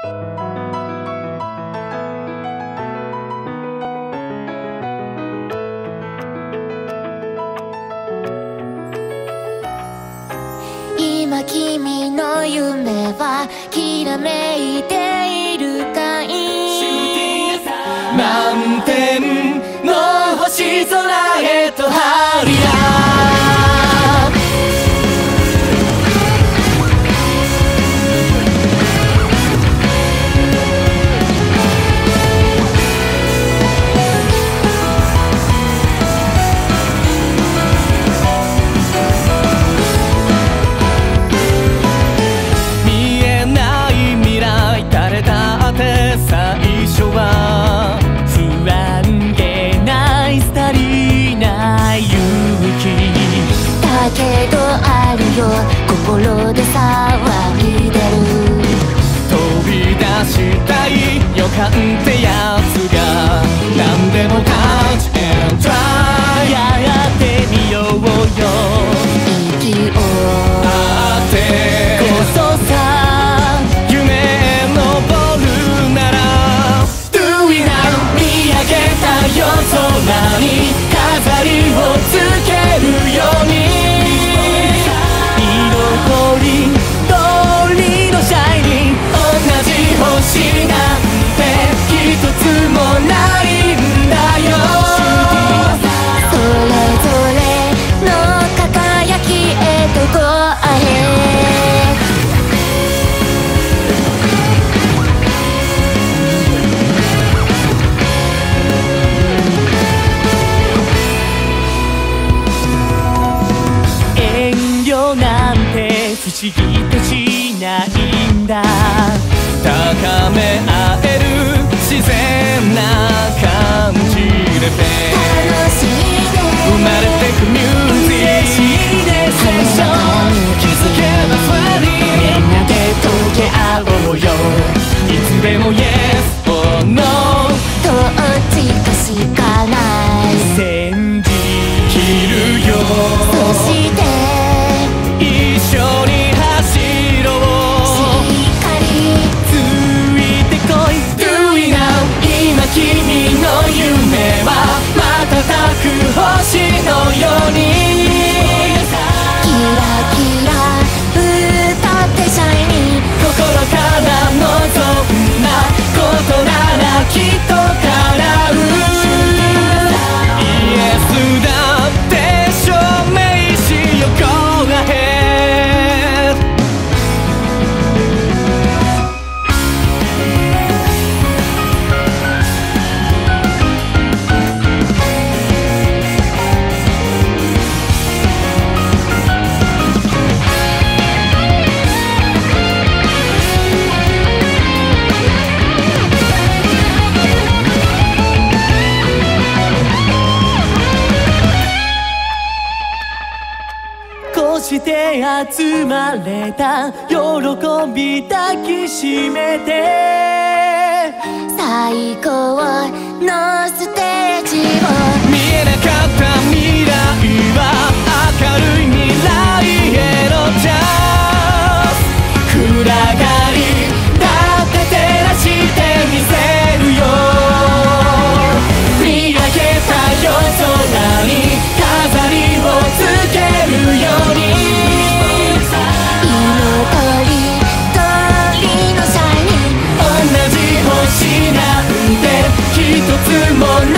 今君の夢はきらめいているかい？ 満天の星空へと張り合う最初は不安げなスタリな勇気だけどあるよ心で騒いでる飛び出したい予感ってやつが何でも Touch and Try やってみようよ息をあってこそさ夜空に飾りをつけるように色とりどりのシャイニング同じ星なんて一つもないんだよそれぞれの輝きへと Go ahead 不思議としないんだ高め合える自然な感じで楽しいね生まれてくミュージック嬉しいねセッション気づけばファニーみんなで溶け合おうよいつでも Yes or No どっちかしかない煎じ切るよそして一緒に走ろうしっかりついてこい Do it now 今君の夢は瞬く星のようにキラキラ歌ってシャイニー心から望んだことならきっと叶う Yes だって証明しよう Go aheadこうして集まれた喜び抱きしめて最高のステージを見えなかった未来は明るい未来へのチャンス暗がりだって照らしてみせるよ見上げた夜空に飾りをつけるように色とりどりのシャイニング同じ星なんて一つもない